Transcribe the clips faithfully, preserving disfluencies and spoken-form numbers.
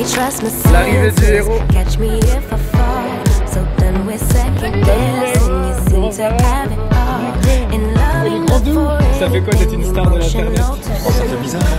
L'arrivée du héros. Ça fait quoi d'être une star de l'internet? Oh, ça fait bizarre.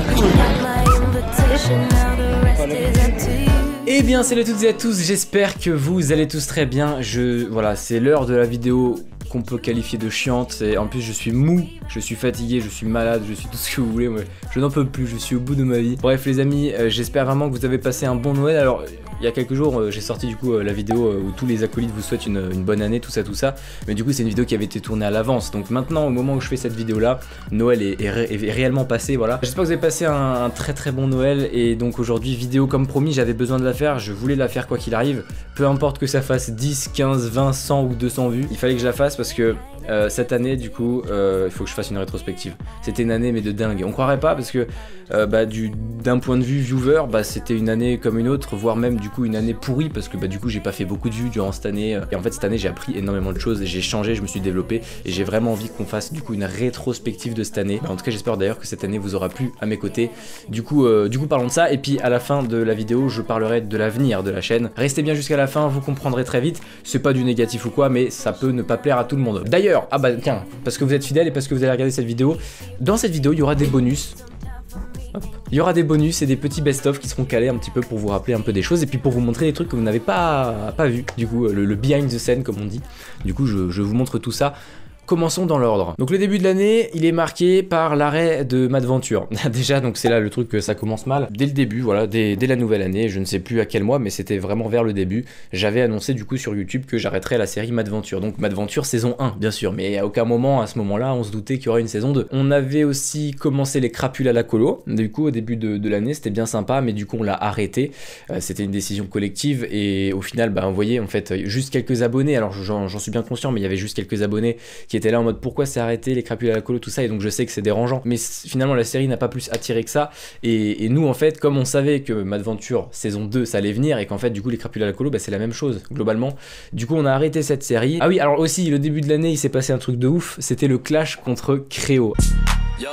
Eh bien salut à toutes et à tous, j'espère que vous allez tous très bien. Je voilà, c'est l'heure de la vidéo qu'on peut qualifier de chiante. Et en plus je suis mou, je suis fatigué, je suis malade, je suis tout ce que vous voulez. Moi, je n'en peux plus, je suis au bout de ma vie. Bref les amis, euh, j'espère vraiment que vous avez passé un bon Noël. Alors il y a quelques jours euh, j'ai sorti du coup euh, la vidéo euh, où tous les acolytes vous souhaitent une, une bonne année, tout ça tout ça. Mais du coup c'est une vidéo qui avait été tournée à l'avance. Donc maintenant au moment où je fais cette vidéo là, Noël est, est, ré est réellement passé, voilà. J'espère que vous avez passé un, un très très bon Noël. Et donc aujourd'hui vidéo comme promis, j'avais besoin de la faire, je voulais la faire quoi qu'il arrive. Peu importe que ça fasse dix, quinze, vingt, cent ou deux cents vues, il fallait que je la fasse parce que euh, cette année du coup euh, il faut que je fasse une rétrospective. C'était une année mais de dingue. On croirait pas parce que euh, bah, d'un point de vue viewer, bah, c'était une année comme une autre, voire même du coup une année pourrie parce que bah, du coup j'ai pas fait beaucoup de vues durant cette année. Et en fait cette année j'ai appris énormément de choses, j'ai changé, je me suis développé et j'ai vraiment envie qu'on fasse du coup une rétrospective de cette année. En tout cas j'espère d'ailleurs que cette année vous aura plu à mes côtés. Du coup, euh, du coup parlons de ça et puis à la fin de la vidéo je parlerai de l'avenir de la chaîne. Restez bien jusqu'à la fin, vous comprendrez très vite. C'est pas du négatif ou quoi, mais ça peut ne pas plaire à tout le monde. D'ailleurs, ah bah tiens, parce que vous êtes fidèles et parce que vous allez regarder cette vidéo, dans cette vidéo il y aura des bonus. Hop. Il y aura des bonus et des petits best-of qui seront calés un petit peu pour vous rappeler un peu des choses et puis pour vous montrer des trucs que vous n'avez pas, pas vu. Du coup, le, le behind the scene comme on dit. Du coup, je, je vous montre tout ça. Commençons dans l'ordre. Donc le début de l'année, il est marqué par l'arrêt de Madventure. Déjà, donc c'est là le truc que ça commence mal. Dès le début, voilà, dès, dès la nouvelle année, je ne sais plus à quel mois, mais c'était vraiment vers le début, j'avais annoncé du coup sur YouTube que j'arrêterais la série Madventure. Donc Madventure saison un, bien sûr, mais à aucun moment, à ce moment-là, on se doutait qu'il y aurait une saison deux. On avait aussi commencé les crapules à la colo. Du coup, au début de, de l'année, c'était bien sympa, mais du coup, on l'a arrêté. Euh, c'était une décision collective et au final, bah, vous voyez, en fait, juste quelques abonnés. Alors j'en suis bien conscient, mais il y avait juste quelques abonnés qui était là en mode pourquoi c'est arrêté, les crapules à la colo, tout ça, et donc je sais que c'est dérangeant, mais finalement la série n'a pas plus attiré que ça, et, et nous en fait, comme on savait que Madventure saison deux ça allait venir, et qu'en fait du coup les crapules à la colo, bah, c'est la même chose, globalement, du coup on a arrêté cette série. Ah oui, alors aussi, le début de l'année, il s'est passé un truc de ouf, c'était le clash contre Créo. Yeah.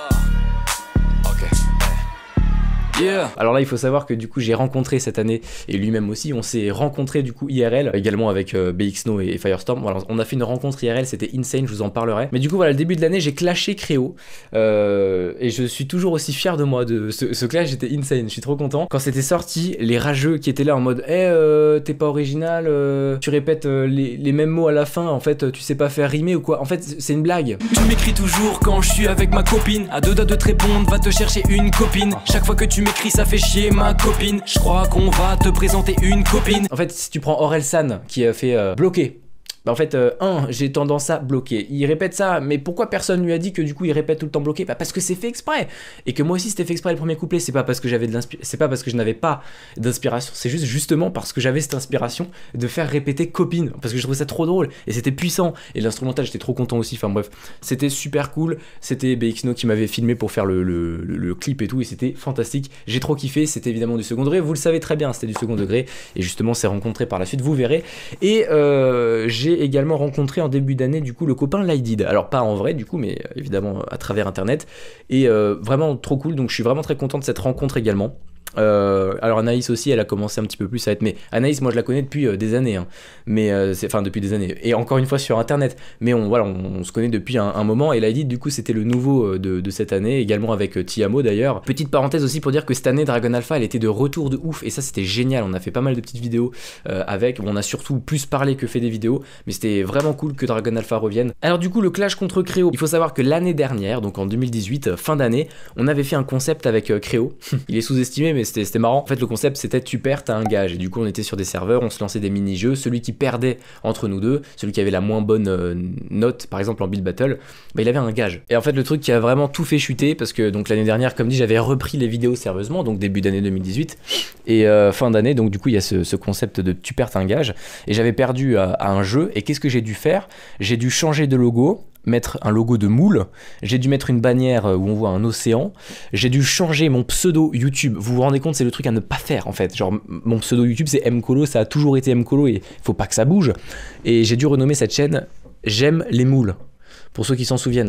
Yeah. Alors là il faut savoir que du coup j'ai rencontré cette année et lui-même aussi, on s'est rencontré du coup I R L également avec euh, B X No et, et Firestorm. Voilà, on a fait une rencontre I R L, c'était insane, je vous en parlerai. Mais du coup voilà, le début de l'année j'ai clashé Créo euh, et je suis toujours aussi fier de moi de ce, ce clash, j'étais insane, je suis trop content. Quand c'était sorti, les rageux qui étaient là en mode eh hey, euh, t'es pas original, euh, tu répètes euh, les, les mêmes mots à la fin, en fait tu sais pas faire rimer ou quoi, en fait c'est une blague. Tu m'écris toujours quand je suis avec ma copine, à deux doigts de te répondre, va te chercher une copine. Chaque fois que tu m'écris ça fait chier ma copine, je crois qu'on va te présenter une copine. En fait si tu prends Orelsan qui a fait euh, bloquer, bah en fait, euh, un, j'ai tendance à bloquer. Il répète ça, mais pourquoi personne lui a dit que du coup il répète tout le temps bloqué? Bah parce que c'est fait exprès. Et que moi aussi c'était fait exprès le premier couplet. C'est pas parce que j'avais de l'inspiration, c'est pas parce que je n'avais pas d'inspiration. C'est juste justement parce que j'avais cette inspiration de faire répéter copine. Parce que je trouvais ça trop drôle et c'était puissant. Et l'instrumental, j'étais trop content aussi. Enfin bref, c'était super cool. C'était B X No qui m'avait filmé pour faire le, le, le, le clip et tout. Et c'était fantastique. J'ai trop kiffé. C'était évidemment du second degré. Vous le savez très bien, c'était du second degré. Et justement, c'est rencontré par la suite. Vous verrez. Et euh, j'ai également rencontré en début d'année du coup le copain Lydid, alors pas en vrai du coup mais évidemment à travers internet, et euh, vraiment trop cool, donc je suis vraiment très content de cette rencontre également. Euh, alors Anaïs aussi, elle a commencé un petit peu plus à être, mais Anaïs moi je la connais depuis euh, des années, hein. mais euh, c'est enfin depuis des années, et encore une fois sur internet, mais on voilà, on, on se connaît depuis un, un moment, et Lydid du coup c'était le nouveau euh, de, de cette année, également avec euh, Tiamo d'ailleurs. Petite parenthèse aussi pour dire que cette année Dragon Alpha elle était de retour de ouf, et ça c'était génial, on a fait pas mal de petites vidéos euh, avec, on a surtout plus parlé que fait des vidéos, mais c'était vraiment cool que Dragon Alpha revienne. Alors du coup le clash contre Créo, il faut savoir que l'année dernière, donc en deux mille dix-huit, euh, fin d'année, on avait fait un concept avec euh, Créo, il est sous-estimé mais c'était marrant. En fait le concept c'était tu perds t'as un gage, et du coup on était sur des serveurs, on se lançait des mini-jeux, celui qui perdait entre nous deux, celui qui avait la moins bonne euh, note par exemple en build battle, bah il avait un gage. Et en fait le truc qui a vraiment tout fait chuter, parce que donc l'année dernière comme dit j'avais repris les vidéos sérieusement, donc début d'année deux mille dix-huit et euh, fin d'année, donc du coup il y a ce, ce concept de tu perds t'as un gage, et j'avais perdu à, à un jeu, et qu'est-ce que j'ai dû faire? J'ai dû changer de logo, mettre un logo de moule, j'ai dû mettre une bannière où on voit un océan, j'ai dû changer mon pseudo YouTube. Vous vous rendez compte, c'est le truc à ne pas faire en fait. Genre mon pseudo YouTube c'est Mcolo, ça a toujours été Mcolo et faut pas que ça bouge. Et j'ai dû renommer cette chaîne J'aime les moules, pour ceux qui s'en souviennent.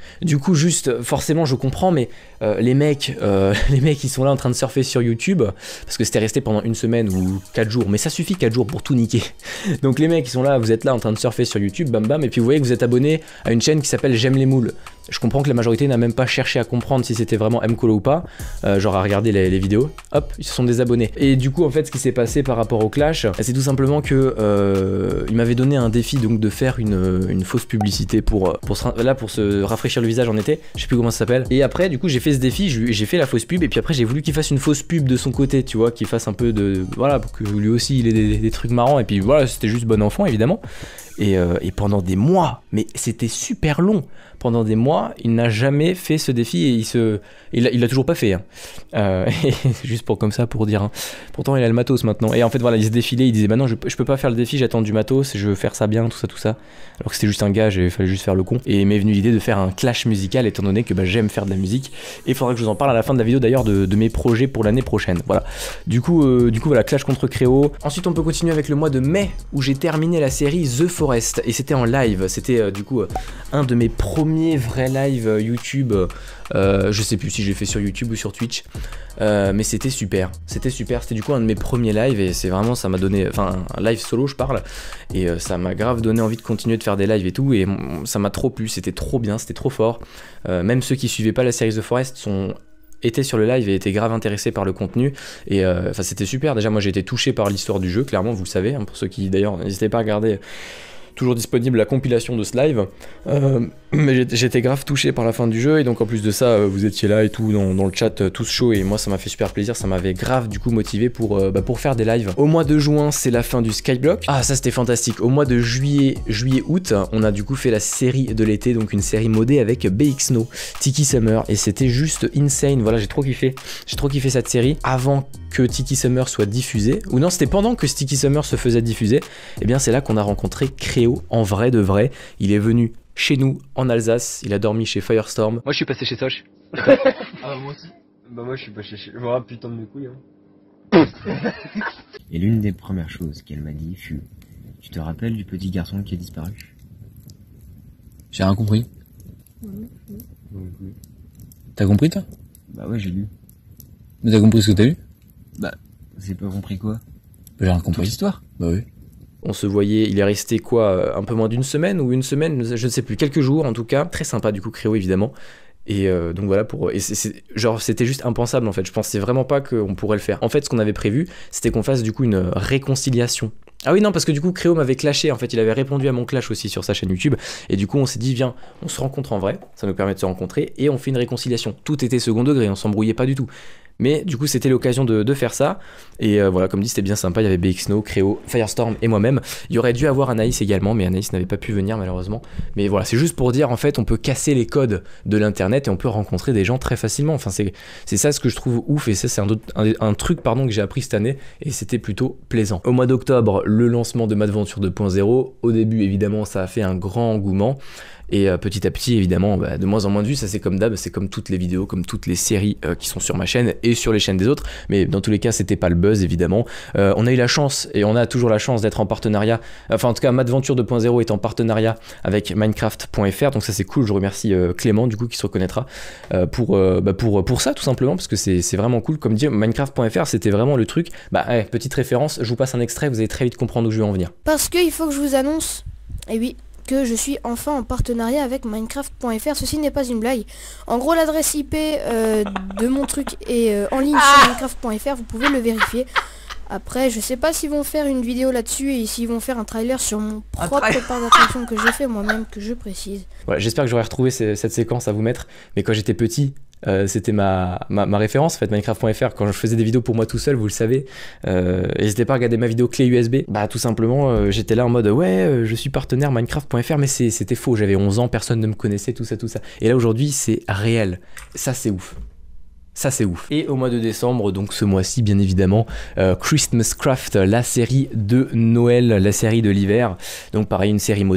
Du coup, juste, forcément, je comprends, mais euh, les mecs, euh, les mecs, ils sont là en train de surfer sur YouTube, parce que c'était resté pendant une semaine ou quatre jours, mais ça suffit quatre jours pour tout niquer. Donc les mecs, ils sont là, vous êtes là en train de surfer sur YouTube, bam bam, et puis vous voyez que vous êtes abonné à une chaîne qui s'appelle J'aime les moules. Je comprends que la majorité n'a même pas cherché à comprendre si c'était vraiment Mkolo ou pas, euh, genre à regarder les, les vidéos, hop, ils se sont désabonnés. Et du coup, en fait, ce qui s'est passé par rapport au clash, c'est tout simplement que euh, il m'avait donné un défi donc de faire une, une fausse publicité pour, pour se, là, pour se rafraîchir le visage en été, je sais plus comment ça s'appelle. Et après, du coup, j'ai fait ce défi, j'ai fait la fausse pub, et puis après, j'ai voulu qu'il fasse une fausse pub de son côté, tu vois, qu'il fasse un peu de, voilà, pour que lui aussi il ait des, des trucs marrants, et puis voilà, c'était juste bon enfant, évidemment. Et, euh, et pendant des mois, mais c'était super long, pendant des mois, il n'a jamais fait ce défi et il se, il, il l'a toujours pas fait. Hein. Euh, juste pour comme ça, pour dire. Hein. Pourtant, il a le matos maintenant. Et en fait, voilà, il se défilait, il disait, bah non, je, je peux pas faire le défi, j'attends du matos, je veux faire ça bien, tout ça, tout ça. Alors que c'était juste un gage et il fallait juste faire le con. Et il m'est venu l'idée de faire un clash musical, étant donné que bah, j'aime faire de la musique. Et il faudra que je vous en parle à la fin de la vidéo d'ailleurs de, de mes projets pour l'année prochaine. Voilà. Du coup, euh, du coup, voilà, clash contre Créo. Ensuite, on peut continuer avec le mois de mai où j'ai terminé la série The Forest et c'était en live. C'était euh, du coup euh, un de mes premiers vrais lives euh, YouTube. Euh, je sais plus si j'ai fait sur YouTube ou sur Twitch, euh, mais c'était super. C'était super. C'était du coup un de mes premiers lives et c'est vraiment ça m'a donné, enfin un live solo, je parle, et euh, ça m'a grave donné envie de continuer de faire des lives et tout et mm, ça m'a trop plu. C'était trop bien, c'était trop fort. Euh, même ceux qui suivaient pas la série The Forest sont étaient sur le live et étaient grave intéressés par le contenu et enfin euh, c'était super. Déjà moi j'ai été touché par l'histoire du jeu, clairement, vous le savez, hein, pour ceux qui d'ailleurs n'hésitez pas à regarder, toujours disponible la compilation de ce live, euh, mais j'étais grave touché par la fin du jeu et donc en plus de ça euh, vous étiez là et tout dans, dans le chat euh, tous chauds et moi ça m'a fait super plaisir, ça m'avait grave du coup motivé pour, euh, bah, pour faire des lives. Au mois de juin c'est la fin du Skyblock, ah ça c'était fantastique. Au mois de juillet, juillet août on a du coup fait la série de l'été, donc une série modée avec B X No, Tiki Summer, et c'était juste insane. Voilà, j'ai trop kiffé, j'ai trop kiffé cette série. Avant que Tiki Summer soit diffusé, ou non c'était pendant que Tiki Summer se faisait diffuser, et bien c'est là qu'on a rencontré Créo en vrai de vrai. Il est venu chez nous en Alsace, il a dormi chez Firestorm. Moi je suis passé chez Soch. Ah moi aussi. Bah moi je suis pas chez chez... Oh putain de mes couilles hein. Et l'une des premières choses qu'elle m'a dit fut: tu te rappelles du petit garçon qui a disparu? J'ai rien compris. Mmh, mmh. T'as compris toi? Bah ouais, j'ai lu. Mais t'as compris ce que t'as lu? Bah, j'ai pas compris quoi? J'ai rien compris. Toute l'histoire? Bah oui. On se voyait, il est resté quoi, un peu moins d'une semaine ou une semaine, je ne sais plus, quelques jours en tout cas. Très sympa du coup, Créo évidemment. Et euh, donc voilà, pour, et c'est, c'est, genre c'était juste impensable en fait, je pensais vraiment pas qu'on pourrait le faire. En fait ce qu'on avait prévu, c'était qu'on fasse du coup une réconciliation. Ah oui non, parce que du coup Créo m'avait clashé, en fait il avait répondu à mon clash aussi sur sa chaîne YouTube. Et du coup on s'est dit viens, on se rencontre en vrai, ça nous permet de se rencontrer et on fait une réconciliation. Tout était second degré, on s'embrouillait pas du tout. Mais du coup c'était l'occasion de, de faire ça. Et euh, voilà, comme dit c'était bien sympa, il y avait B X No, Créo, Firestorm et moi-même. Il y aurait dû avoir Anaïs également, mais Anaïs n'avait pas pu venir malheureusement. Mais voilà, c'est juste pour dire en fait on peut casser les codes de l'internet et on peut rencontrer des gens très facilement. Enfin c'est, c'est ça ce que je trouve ouf, et ça c'est un, un, un truc pardon que j'ai appris cette année et c'était plutôt plaisant. Au mois d'octobre, le lancement de Madventure deux point zéro. Au début évidemment ça a fait un grand engouement. Et euh, petit à petit, évidemment, bah, de moins en moins de vues, ça c'est comme d'hab, c'est comme toutes les vidéos, comme toutes les séries euh, qui sont sur ma chaîne et sur les chaînes des autres. Mais dans tous les cas, c'était pas le buzz, évidemment. Euh, on a eu la chance, et on a toujours la chance d'être en partenariat, enfin en tout cas, Madventure deux point zéro est en partenariat avec Minecraft point F R, donc ça c'est cool, je remercie euh, Clément, du coup, qui se reconnaîtra, euh, pour, euh, bah, pour, pour ça, tout simplement, parce que c'est, c'est vraiment cool. Comme dit, Minecraft point F R, c'était vraiment le truc. Bah, ouais, petite référence, je vous passe un extrait, vous allez très vite comprendre où je vais en venir. Parce qu'il faut que je vous annonce, et oui, que je suis enfin en partenariat avec Minecraft point F R. Ceci n'est pas une blague. En gros, l'adresse I P euh, de mon truc est euh, en ligne ah sur Minecraft point F R, vous pouvez le vérifier. Après, je sais pas s'ils vont faire une vidéo là-dessus et s'ils vont faire un trailer sur mon propre parc d'attraction que j'ai fait moi-même, que je précise. Voilà, j'espère que j'aurai retrouvé ces, cette séquence à vous mettre, mais quand j'étais petit, Euh, c'était ma, ma, ma référence en fait, Minecraft point F R, quand je faisais des vidéos pour moi tout seul, vous le savez. Euh, n'hésitez pas à regarder ma vidéo clé U S B. Bah tout simplement euh, j'étais là en mode ouais euh, je suis partenaire Minecraft point F R, mais c'était faux, j'avais onze ans, personne ne me connaissait, tout ça tout ça. Et là aujourd'hui c'est réel, ça c'est ouf. Ça c'est ouf. Et au mois de décembre, donc ce mois-ci bien évidemment, euh, Christmas Craft, la série de Noël, la série de l'hiver. Donc pareil, une série modée,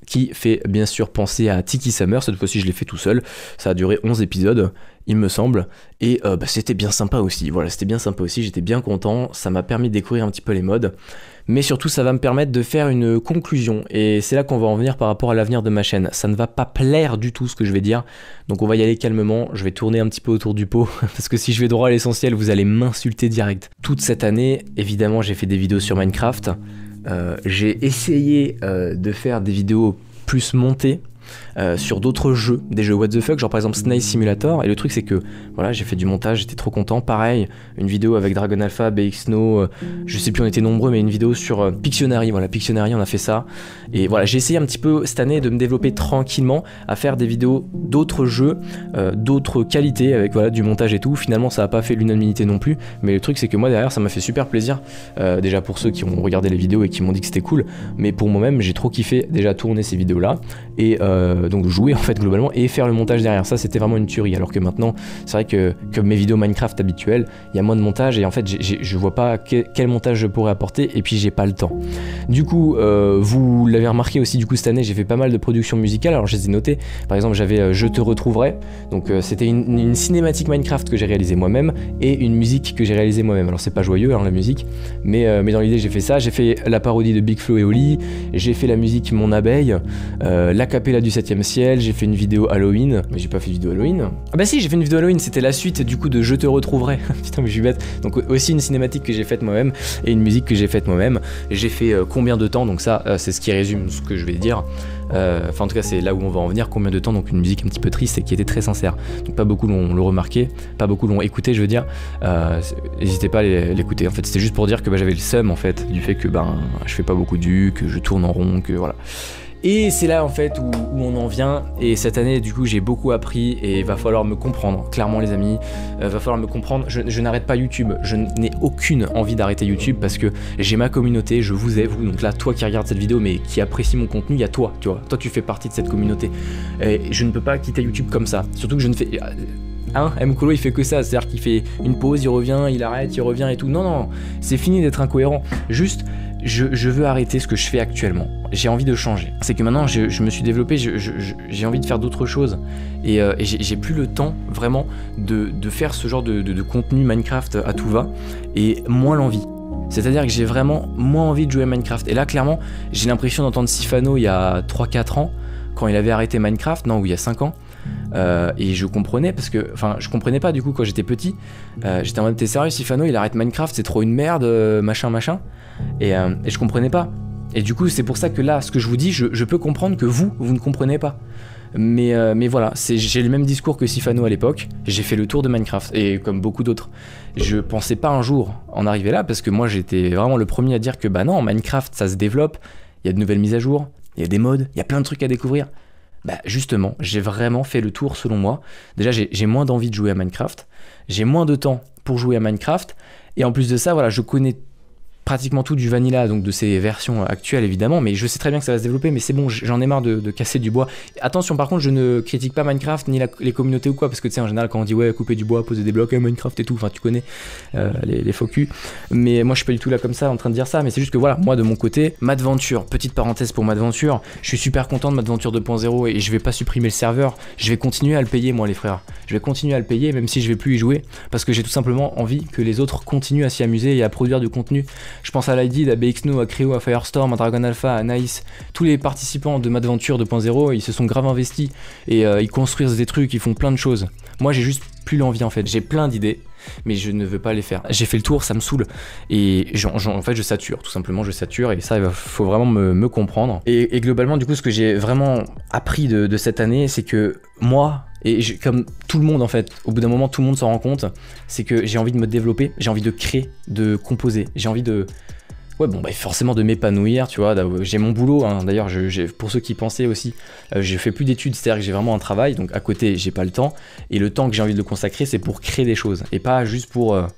qui fait bien sûr penser à Tiki Summer. Cette fois-ci je l'ai fait tout seul, ça a duré onze épisodes il me semble, et euh, bah, c'était bien sympa aussi, voilà, c'était bien sympa aussi, j'étais bien content, ça m'a permis de découvrir un petit peu les modes, mais surtout ça va me permettre de faire une conclusion, et c'est là qu'on va en venir par rapport à l'avenir de ma chaîne. Ça ne va pas plaire du tout ce que je vais dire, donc on va y aller calmement, je vais tourner un petit peu autour du pot, parce que si je vais droit à l'essentiel, vous allez m'insulter direct. Toute cette année, évidemment, j'ai fait des vidéos sur Minecraft, euh, j'ai essayé euh, de faire des vidéos plus montées, Euh, sur d'autres jeux, des jeux what the fuck, genre par exemple Snail Simulator, et le truc c'est que voilà, j'ai fait du montage, j'étais trop content. Pareil, une vidéo avec Dragon Alpha, B X No, euh, je sais plus, on était nombreux, mais une vidéo sur euh, Pictionary, voilà, Pictionary, on a fait ça, et voilà, j'ai essayé un petit peu cette année de me développer tranquillement à faire des vidéos d'autres jeux, euh, d'autres qualités, avec voilà, du montage et tout. Finalement ça a pas fait l'unanimité non plus, mais le truc c'est que moi derrière ça m'a fait super plaisir, euh, déjà pour ceux qui ont regardé les vidéos et qui m'ont dit que c'était cool, mais pour moi-même j'ai trop kiffé déjà tourner ces vidéos là, et euh, donc jouer en fait globalement et faire le montage derrière. Ça c'était vraiment une tuerie, alors que maintenant c'est vrai que comme mes vidéos Minecraft habituelles, il y a moins de montage et en fait j ai, j ai, je vois pas que, quel montage je pourrais apporter, et puis j'ai pas le temps. Du coup euh, vous l'avez remarqué aussi, du coup cette année j'ai fait pas mal de productions musicales, alors je les ai notées. Par exemple j'avais euh, Je te retrouverai, donc euh, c'était une, une cinématique Minecraft que j'ai réalisée moi-même et une musique que j'ai réalisée moi-même. Alors c'est pas joyeux hein, la musique, mais, euh, mais dans l'idée j'ai fait ça. J'ai fait la parodie de Big Flo et Oli, j'ai fait la musique Mon Abeille, euh, l'acapella du septième ciel, j'ai fait une vidéo Halloween, mais j'ai pas fait de vidéo Halloween. Ah bah si, j'ai fait une vidéo Halloween, c'était la suite du coup de Je te retrouverai. Putain mais je suis bête. Donc aussi une cinématique que j'ai faite moi-même et une musique que j'ai faite moi-même. J'ai fait euh, combien de temps, donc ça euh, c'est ce qui résume ce que je vais dire. Euh, enfin en tout cas c'est là où on va en venir, combien de temps, donc une musique un petit peu triste et qui était très sincère. Donc pas beaucoup l'ont remarqué, pas beaucoup l'ont écouté je veux dire. Euh, N'hésitez pas à l'écouter, en fait c'était juste pour dire que bah, j'avais le seum en fait, du fait que ben je fais pas beaucoup de vues, que je tourne en rond, que voilà. Et c'est là en fait où, où on en vient, et cette année du coup j'ai beaucoup appris et il va falloir me comprendre, clairement les amis, euh, va falloir me comprendre. Je, je n'arrête pas YouTube, je n'ai aucune envie d'arrêter YouTube parce que j'ai ma communauté, je vous ai, vous, donc là toi qui regarde cette vidéo mais qui apprécie mon contenu, il y a toi, tu vois, toi tu fais partie de cette communauté. Et je ne peux pas quitter YouTube comme ça, surtout que je ne fais... Hein, Mkolo il fait que ça, c'est-à-dire qu'il fait une pause, il revient, il arrête, il revient et tout. Non, non, c'est fini d'être incohérent. Juste, je, je veux arrêter ce que je fais actuellement. J'ai envie de changer. C'est que maintenant, je, je me suis développé, j'ai envie de faire d'autres choses. Et, euh, et j'ai plus le temps, vraiment, de, de faire ce genre de, de, de contenu Minecraft à tout va. Et moins l'envie. C'est-à-dire que j'ai vraiment moins envie de jouer à Minecraft. Et là, clairement, j'ai l'impression d'entendre Sifano il y a trois quatre ans, quand il avait arrêté Minecraft, non, ou il y a cinq ans. Euh, et je comprenais parce que, enfin, je comprenais pas du coup quand j'étais petit. Euh, j'étais en mode, t'es sérieux, Sifano, il arrête Minecraft, c'est trop une merde, euh, machin, machin. Et, euh, et je comprenais pas. Et du coup, c'est pour ça que là, ce que je vous dis, je, je peux comprendre que vous, vous ne comprenez pas. Mais, euh, mais voilà, j'ai le même discours que Sifano à l'époque. J'ai fait le tour de Minecraft, et comme beaucoup d'autres. Je pensais pas un jour en arriver là, parce que moi, j'étais vraiment le premier à dire que, bah non, Minecraft, ça se développe, il y a de nouvelles mises à jour, il y a des mods, il y a plein de trucs à découvrir. Bah justement, j'ai vraiment fait le tour selon moi. Déjà, j'ai moins d'envie de jouer à Minecraft, j'ai moins de temps pour jouer à Minecraft, et en plus de ça, voilà, je connais pratiquement tout du vanilla, donc de ces versions actuelles évidemment, mais je sais très bien que ça va se développer, mais c'est bon, j'en ai marre de, de casser du bois. Attention, par contre, je ne critique pas Minecraft ni la, les communautés ou quoi, parce que tu sais, en général, quand on dit ouais, couper du bois, poser des blocs, Minecraft et tout, enfin tu connais euh, les, les faux culs, mais moi je suis pas du tout là comme ça en train de dire ça, mais c'est juste que voilà, moi de mon côté, Madventure, petite parenthèse pour Madventure, je suis super content de Madventure deux point zéro et je vais pas supprimer le serveur, je vais continuer à le payer moi les frères, je vais continuer à le payer même si je vais plus y jouer, parce que j'ai tout simplement envie que les autres continuent à s'y amuser et à produire du contenu. Je pense à Lightdid, à B X No, à Creo, à Firestorm, à Dragon Alpha, à Nice, tous les participants de Madventure deux point zéro, ils se sont grave investis et euh, ils construisent des trucs, ils font plein de choses. Moi j'ai juste plus l'envie en fait, j'ai plein d'idées, mais je ne veux pas les faire. J'ai fait le tour, ça me saoule, et en, en fait je sature, tout simplement je sature, et ça il faut vraiment me, me comprendre. Et, et globalement du coup ce que j'ai vraiment appris de, de cette année, c'est que moi, et je, comme tout le monde en fait, au bout d'un moment tout le monde s'en rend compte, c'est que j'ai envie de me développer, j'ai envie de créer, de composer, j'ai envie de... Ouais bon bah forcément de m'épanouir, tu vois, j'ai mon boulot, hein. D'ailleurs pour ceux qui pensaient aussi, euh, je fais plus d'études, c'est-à-dire que j'ai vraiment un travail, donc à côté j'ai pas le temps, et le temps que j'ai envie de le consacrer c'est pour créer des choses, et pas juste pour... Euh...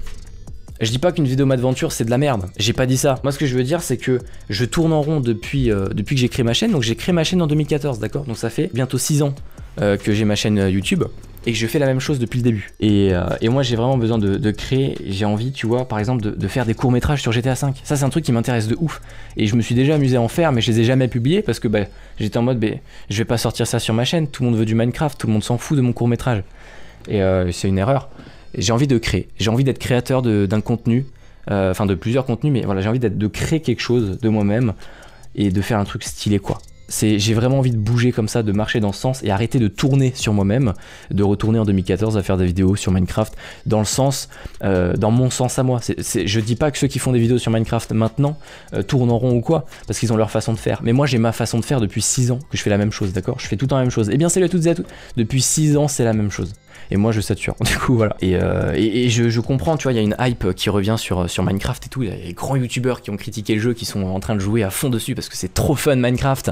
Je dis pas qu'une vidéo Madventure c'est de la merde, j'ai pas dit ça. Moi ce que je veux dire c'est que je tourne en rond depuis, euh, depuis que j'ai créé ma chaîne, donc j'ai créé ma chaîne en deux mille quatorze, d'accord, donc ça fait bientôt six ans euh, que j'ai ma chaîne YouTube, et que je fais la même chose depuis le début. Et, euh, et moi j'ai vraiment besoin de, de créer, j'ai envie, tu vois, par exemple de, de faire des courts-métrages sur G T A cinq. Ça c'est un truc qui m'intéresse de ouf. Et je me suis déjà amusé à en faire, mais je les ai jamais publiés parce que bah, j'étais en mode, bah, je vais pas sortir ça sur ma chaîne, tout le monde veut du Minecraft, tout le monde s'en fout de mon court-métrage. Et euh, c'est une erreur. J'ai envie de créer, j'ai envie d'être créateur d'un contenu, enfin euh, de plusieurs contenus, mais voilà, j'ai envie de créer quelque chose de moi-même et de faire un truc stylé quoi. J'ai vraiment envie de bouger comme ça, de marcher dans ce sens et arrêter de tourner sur moi-même, de retourner en deux mille quatorze à faire des vidéos sur Minecraft dans le sens, euh, dans mon sens à moi. C'est, c'est, je dis pas que ceux qui font des vidéos sur Minecraft maintenant euh, tournent en rond ou quoi, parce qu'ils ont leur façon de faire. Mais moi j'ai ma façon de faire depuis six ans que je fais la même chose, d'accord? Je fais tout le temps la même chose. Et bien salut à toutes et à tous, depuis six ans c'est la même chose. Et moi je sature, du coup voilà. Et, euh, et, et je, je comprends, tu vois, il y a une hype qui revient sur, sur Minecraft et tout. Il y a les grands youtubeurs qui ont critiqué le jeu, qui sont en train de jouer à fond dessus parce que c'est trop fun Minecraft.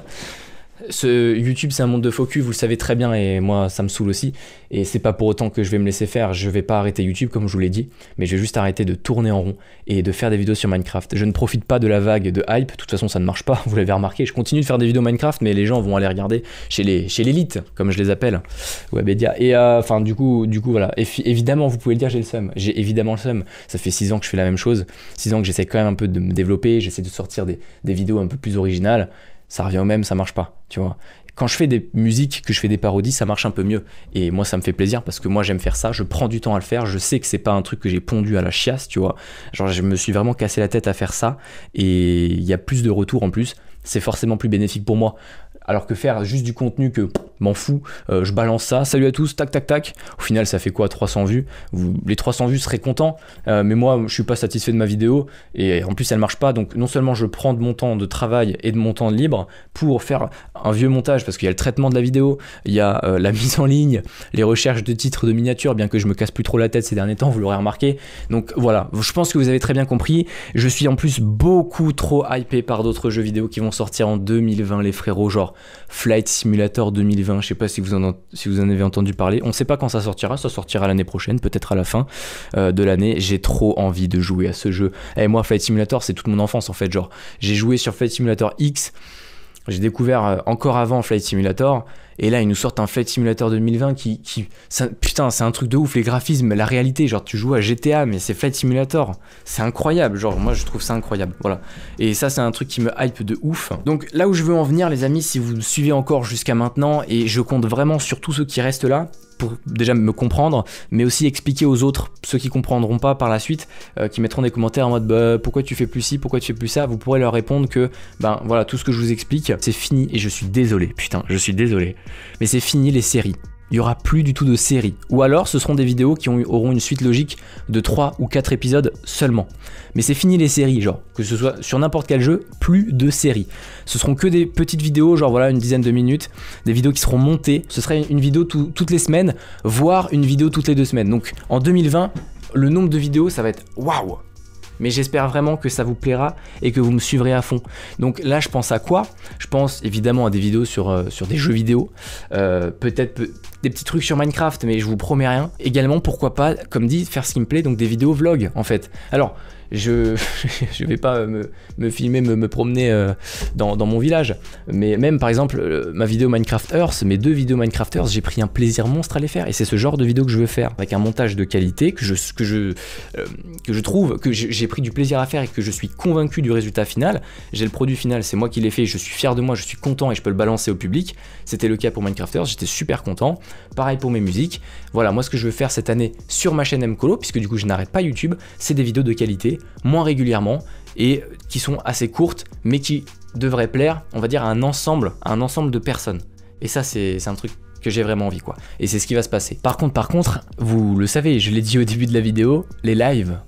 Ce YouTube c'est un monde de faux cul, vous le savez très bien, et moi ça me saoule aussi. Et c'est pas pour autant que je vais me laisser faire, je vais pas arrêter YouTube comme je vous l'ai dit, mais je vais juste arrêter de tourner en rond et de faire des vidéos sur Minecraft. Je ne profite pas de la vague de hype, de toute façon ça ne marche pas, vous l'avez remarqué. Je continue de faire des vidéos Minecraft, mais les gens vont aller regarder chez les chez l'élite, comme je les appelle, Webedia. Et enfin euh, du coup, du coup voilà, et évidemment vous pouvez le dire, j'ai le seum, j'ai évidemment le seum. Ça fait six ans que je fais la même chose, six ans que j'essaie quand même un peu de me développer, j'essaie de sortir des, des vidéos un peu plus originales. Ça revient au même, ça marche pas, tu vois. Quand je fais des musiques, que je fais des parodies, ça marche un peu mieux. Et moi, ça me fait plaisir parce que moi, j'aime faire ça. Je prends du temps à le faire. Je sais que c'est pas un truc que j'ai pondu à la chiasse, tu vois. Genre, je me suis vraiment cassé la tête à faire ça. Et il y a plus de retours en plus. C'est forcément plus bénéfique pour moi. Alors que faire juste du contenu que m'en fous, euh, je balance ça, salut à tous, tac tac tac, au final ça fait quoi, trois cents vues, vous, les trois cents vues seraient contents, euh, mais moi je suis pas satisfait de ma vidéo, et en plus elle marche pas, donc non seulement je prends de mon temps de travail et de mon temps libre pour faire un vieux montage, parce qu'il y a le traitement de la vidéo, il y a euh, la mise en ligne, les recherches de titres de miniatures, bien que je me casse plus trop la tête ces derniers temps, vous l'aurez remarqué, donc voilà, je pense que vous avez très bien compris, je suis en plus beaucoup trop hypé par d'autres jeux vidéo qui vont sortir en deux mille vingt les frérots, genre Flight Simulator deux mille vingt, je sais pas si vous en, si vous en avez entendu parler, on sait pas quand ça sortira, ça sortira l'année prochaine, peut-être à la fin euh, de l'année. J'ai trop envie de jouer à ce jeu. Et moi Flight Simulator c'est toute mon enfance en fait, genre j'ai joué sur Flight Simulator X, j'ai découvert euh, encore avant Flight Simulator, et là ils nous sortent un Flight Simulator deux mille vingt qui, qui ça, putain c'est un truc de ouf, les graphismes, la réalité, genre tu joues à G T A mais c'est Flight Simulator, c'est incroyable, genre moi je trouve ça incroyable, voilà. Et ça c'est un truc qui me hype de ouf. Donc là où je veux en venir les amis, si vous me suivez encore jusqu'à maintenant, et je compte vraiment sur tous ceux qui restent là, pour déjà me comprendre, mais aussi expliquer aux autres, ceux qui comprendront pas par la suite, euh, qui mettront des commentaires en mode bah, pourquoi tu fais plus ci, pourquoi tu fais plus ça, vous pourrez leur répondre que ben voilà, tout ce que je vous explique c'est fini, et je suis désolé, putain je suis désolé, mais c'est fini les séries. Il n'y aura plus du tout de séries. Ou alors ce seront des vidéos qui ont, auront une suite logique de trois ou quatre épisodes seulement. Mais c'est fini les séries, genre, que ce soit sur n'importe quel jeu, plus de séries. Ce seront que des petites vidéos, genre voilà, une dizaine de minutes, des vidéos qui seront montées. Ce serait une vidéo tout, toutes les semaines, voire une vidéo toutes les deux semaines. Donc en deux mille vingt, le nombre de vidéos, ça va être waouh! Mais j'espère vraiment que ça vous plaira et que vous me suivrez à fond. Donc là je pense à quoi? Je pense évidemment à des vidéos sur, euh, sur des jeux vidéo, euh, peut-être pe des petits trucs sur Minecraft, mais je vous promets rien. Également pourquoi pas, comme dit, faire ce qui me plaît, donc des vidéos vlog en fait. Alors je je vais pas me, me filmer, me, me promener euh, dans, dans mon village, mais même par exemple euh, ma vidéo Minecraft Earth, mes deux vidéos Minecraft Earth, j'ai pris un plaisir monstre à les faire, et c'est ce genre de vidéo que je veux faire, avec un montage de qualité que je, que je, euh, que je trouve, que j'ai pris du plaisir à faire et que je suis convaincu du résultat final. J'ai le produit final, c'est moi qui l'ai fait, je suis fier de moi, je suis content et je peux le balancer au public. C'était le cas pour Minecraft Earth, j'étais super content. Pareil pour mes musiques. Voilà, moi ce que je veux faire cette année sur ma chaîne Mkolo, puisque du coup je n'arrête pas YouTube, c'est des vidéos de qualité, moins régulièrement, et qui sont assez courtes, mais qui devraient plaire, on va dire, à un ensemble, à un ensemble de personnes. Et ça c'est un truc que j'ai vraiment envie, quoi. Et c'est ce qui va se passer. Par contre, par contre, vous le savez, je l'ai dit au début de la vidéo, les lives,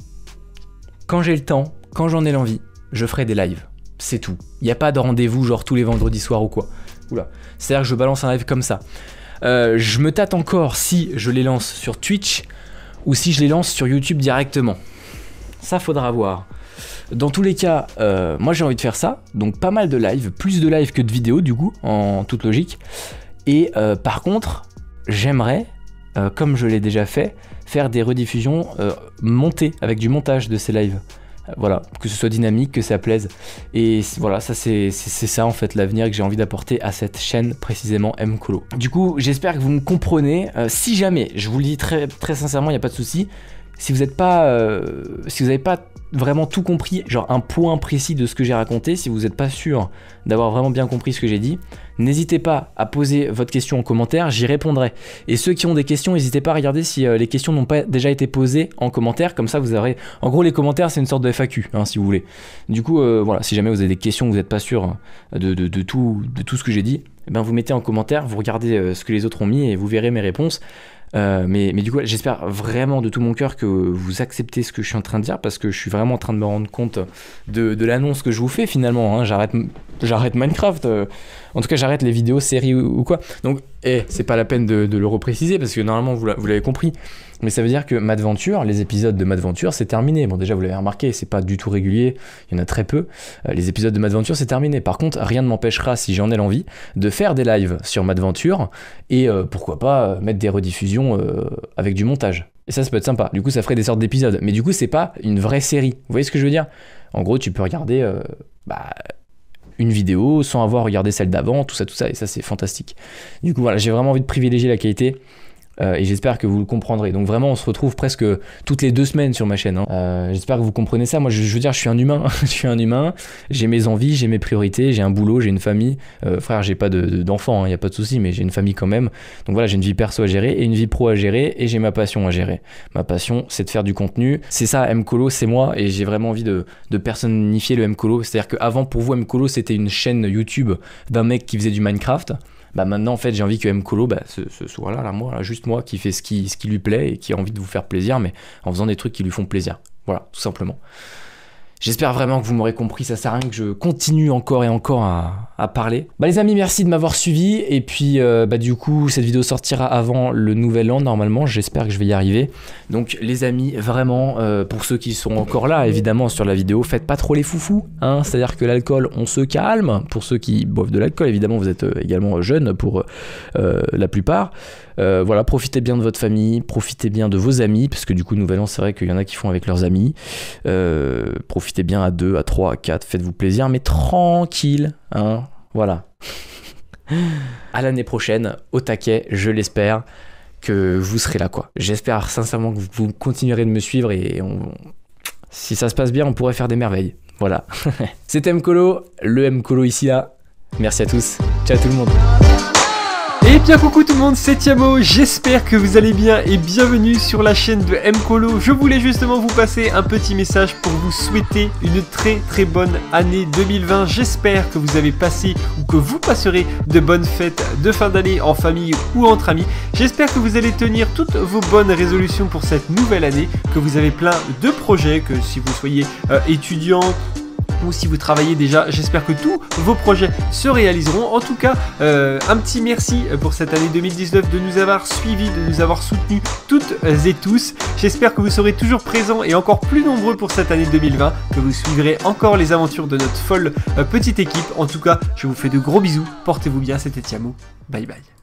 quand j'ai le temps, quand j'en ai l'envie, je ferai des lives. C'est tout. Il n'y a pas de rendez-vous genre tous les vendredis soirs ou quoi. Oula. C'est-à-dire que je balance un live comme ça. Euh, je me tâte encore si je les lance sur Twitch ou si je les lance sur YouTube directement. Ça faudra voir. Dans tous les cas, euh, moi j'ai envie de faire ça, donc pas mal de live, plus de live que de vidéos du coup, en toute logique. Et euh, par contre, j'aimerais, euh, comme je l'ai déjà fait, faire des rediffusions euh, montées, avec du montage de ces lives. Voilà, que ce soit dynamique, que ça plaise. Et voilà, ça c'est ça en fait l'avenir que j'ai envie d'apporter à cette chaîne précisément mColo. Du coup, j'espère que vous me comprenez. Euh, si jamais, je vous le dis très, très sincèrement, il n'y a pas de souci. Si vous n'êtes pas, euh, si vous n'avez pas vraiment tout compris, genre un point précis de ce que j'ai raconté, si vous n'êtes pas sûr d'avoir vraiment bien compris ce que j'ai dit, n'hésitez pas à poser votre question en commentaire, j'y répondrai. Et ceux qui ont des questions, n'hésitez pas à regarder si euh, les questions n'ont pas déjà été posées en commentaire, comme ça vous aurez... En gros, les commentaires, c'est une sorte de F A Q, hein, si vous voulez. Du coup, euh, voilà, si jamais vous avez des questions, vous n'êtes pas sûr de, de, de, tout, de tout ce que j'ai dit, eh ben, vous mettez en commentaire, vous regardez euh, ce que les autres ont mis et vous verrez mes réponses. Euh, mais, mais du coup, j'espère vraiment de tout mon cœur que vous acceptez ce que je suis en train de dire, parce que je suis vraiment en train de me rendre compte de, de l'annonce que je vous fais finalement. Hein. J'arrête, j'arrête Minecraft. Euh, en tout cas, j'arrête les vidéos, séries ou, ou quoi. Donc, eh, c'est pas la peine de, de le repréciser parce que normalement, vous l'avez compris. Mais ça veut dire que Madventure, les épisodes de Madventure, c'est terminé. Bon, déjà, vous l'avez remarqué, c'est pas du tout régulier, il y en a très peu. Euh, les épisodes de Madventure, c'est terminé. Par contre, rien ne m'empêchera, si j'en ai l'envie, de faire des lives sur Madventure et euh, pourquoi pas euh, mettre des rediffusions euh, avec du montage. Et ça, ça peut être sympa. Du coup, ça ferait des sortes d'épisodes. Mais du coup, c'est pas une vraie série. Vous voyez ce que je veux dire? En gros, tu peux regarder euh, bah, une vidéo sans avoir regardé celle d'avant, tout ça, tout ça, et ça, c'est fantastique. Du coup, voilà, j'ai vraiment envie de privilégier la qualité. Euh, et j'espère que vous le comprendrez. Donc vraiment, on se retrouve presque toutes les deux semaines sur ma chaîne. Hein. Euh, j'espère que vous comprenez ça. Moi, je, je veux dire, je suis un humain. je suis un humain. J'ai mes envies, j'ai mes priorités, j'ai un boulot, j'ai une famille. Euh, frère, j'ai pas d'enfants, de, il n'y a pas de souci, mais j'ai une famille quand même. Donc voilà, j'ai une vie perso à gérer et une vie pro à gérer et j'ai ma passion à gérer. Ma passion, c'est de faire du contenu. C'est ça, mColo, c'est moi et j'ai vraiment envie de, de personnifier le mColo. C'est-à-dire qu'avant, pour vous, mColo, c'était une chaîne YouTube d'un mec qui faisait du Minecraft. Bah maintenant en fait j'ai envie que mColo bah, ce, ce soit là, là moi, là, juste moi qui fait ce qui, ce qui lui plaît et qui a envie de vous faire plaisir, mais en faisant des trucs qui lui font plaisir. Voilà, tout simplement. J'espère vraiment que vous m'aurez compris, ça sert à rien que je continue encore et encore à, à parler. Bah les amis, merci de m'avoir suivi, et puis euh, bah du coup cette vidéo sortira avant le nouvel an normalement, j'espère que je vais y arriver. Donc les amis, vraiment, euh, pour ceux qui sont encore là évidemment sur la vidéo, faites pas trop les foufous, hein, c'est-à-dire que l'alcool, on se calme, pour ceux qui boivent de l'alcool, évidemment vous êtes euh, également jeunes pour euh, la plupart. Euh, voilà, profitez bien de votre famille, profitez bien de vos amis, parce que du coup, nouvel an, c'est vrai qu'il y en a qui font avec leurs amis. Euh, profitez bien à deux, à trois, à quatre, faites-vous plaisir, mais tranquille, hein, voilà. À l'année prochaine, au taquet, je l'espère, que vous serez là, quoi. J'espère sincèrement que vous continuerez de me suivre et on... si ça se passe bien, on pourrait faire des merveilles. Voilà. C'était mColo, le mColo ici, là. Merci à tous. Ciao tout le monde. Et bien coucou tout le monde, c'est Thiamo, j'espère que vous allez bien et bienvenue sur la chaîne de mColo. Je voulais justement vous passer un petit message pour vous souhaiter une très très bonne année deux mille vingt. J'espère que vous avez passé ou que vous passerez de bonnes fêtes de fin d'année en famille ou entre amis. J'espère que vous allez tenir toutes vos bonnes résolutions pour cette nouvelle année, que vous avez plein de projets, que si vous soyez euh, étudiant, ou si vous travaillez déjà, j'espère que tous vos projets se réaliseront. En tout cas, euh, un petit merci pour cette année deux mille dix-neuf de nous avoir suivis, de nous avoir soutenus toutes et tous. J'espère que vous serez toujours présents et encore plus nombreux pour cette année deux mille vingt, que vous suivrez encore les aventures de notre folle euh, petite équipe. En tout cas, je vous fais de gros bisous, portez-vous bien, c'était Thiamo, bye bye.